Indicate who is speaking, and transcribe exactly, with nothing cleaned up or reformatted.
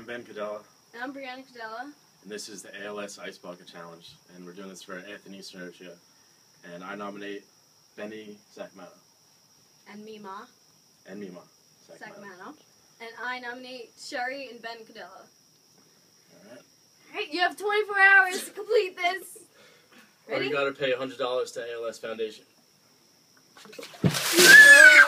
Speaker 1: I'm Ben Cadella.
Speaker 2: And I'm Brianna Cadella.
Speaker 1: And this is the A L S Ice Bucket Challenge. And we're doing this for Ant Senerchia. And I nominate Benny Sacramento.
Speaker 2: And Mima.
Speaker 1: And Mima
Speaker 2: Sacramento. And I nominate Sherry and Ben Cadella.
Speaker 1: Alright.
Speaker 2: Alright, you have twenty-four hours to complete this. Ready?
Speaker 1: Or you gotta pay one hundred dollars to A L S Foundation.